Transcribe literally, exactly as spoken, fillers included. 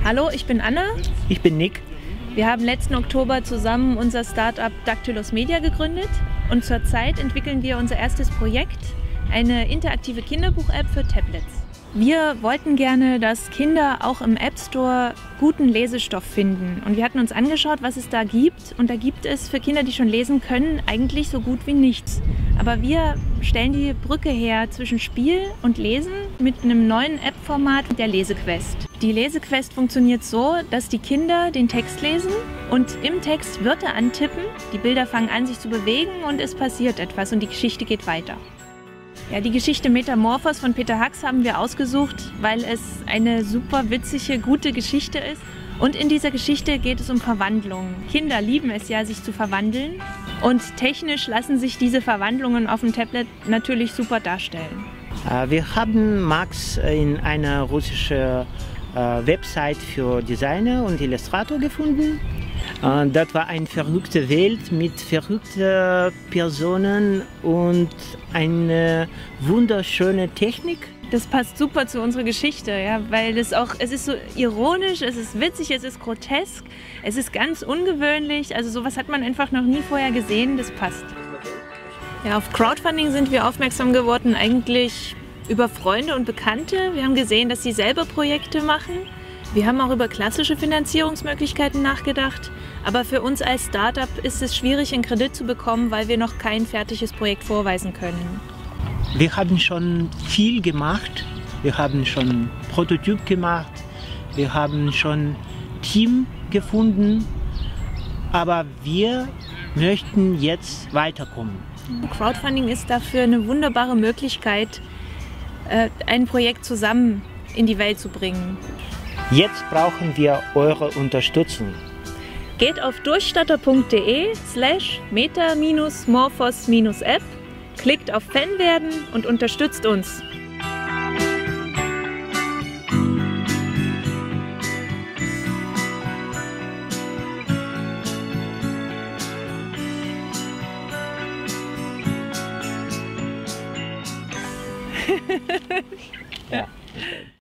Hallo, ich bin Anna. Ich bin Nick. Wir haben letzten Oktober zusammen unser Startup Dactylos Media gegründet und zurzeit entwickeln wir unser erstes Projekt, eine interaktive Kinderbuch-App für Tablets. Wir wollten gerne, dass Kinder auch im App Store guten Lesestoff finden. Und wir hatten uns angeschaut, was es da gibt. Und da gibt es für Kinder, die schon lesen können, eigentlich so gut wie nichts. Aber wir stellen die Brücke her zwischen Spiel und Lesen mit einem neuen App-Format, der Lesequest. Die Lesequest funktioniert so, dass die Kinder den Text lesen und im Text Wörter antippen. Die Bilder fangen an, sich zu bewegen und es passiert etwas und die Geschichte geht weiter. Ja, die Geschichte Metamorphos von Peter Hux haben wir ausgesucht, weil es eine super witzige, gute Geschichte ist. Und in dieser Geschichte geht es um Verwandlungen. Kinder lieben es ja, sich zu verwandeln. Und technisch lassen sich diese Verwandlungen auf dem Tablet natürlich super darstellen. Wir haben Max in einer russischen Website für Designer und Illustrator gefunden. Das war eine verrückte Welt mit verrückten Personen und eine wunderschöne Technik. Das passt super zu unserer Geschichte, ja, weil es auch, es ist so ironisch, es ist witzig, es ist grotesk, es ist ganz ungewöhnlich. Also sowas hat man einfach noch nie vorher gesehen, das passt. Ja, auf Crowdfunding sind wir aufmerksam geworden, eigentlich über Freunde und Bekannte. Wir haben gesehen, dass sie selber Projekte machen. Wir haben auch über klassische Finanzierungsmöglichkeiten nachgedacht, aber für uns als Startup ist es schwierig, einen Kredit zu bekommen, weil wir noch kein fertiges Projekt vorweisen können. Wir haben schon viel gemacht, wir haben schon Prototyp gemacht, wir haben schon Team gefunden, aber wir möchten jetzt weiterkommen. Crowdfunding ist dafür eine wunderbare Möglichkeit, ein Projekt zusammen in die Welt zu bringen. Jetzt brauchen wir eure Unterstützung. Geht auf durchstatter punkt de slash meta-morphos-app, klickt auf Fan werden und unterstützt uns. Ja.